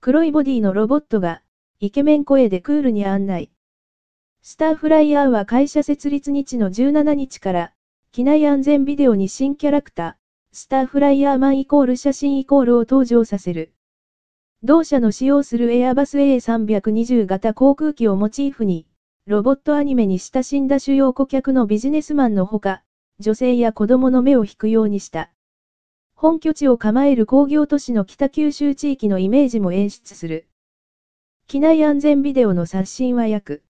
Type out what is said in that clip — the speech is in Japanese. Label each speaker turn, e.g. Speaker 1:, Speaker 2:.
Speaker 1: 黒いボディのロボットが、イケメン声でクールに案内。スターフライヤーは会社設立日の17日から、機内安全ビデオに新キャラクター、スターフライヤーマン=写真=を登場させる。同社の使用するエアバス A320 型航空機をモチーフに、ロボットアニメに親しんだ主要顧客のビジネスマンのほか、女性や子供の目を引くようにした。本拠地を構える工業都市の北九州地域のイメージも演出する。機内安全ビデオの刷新は約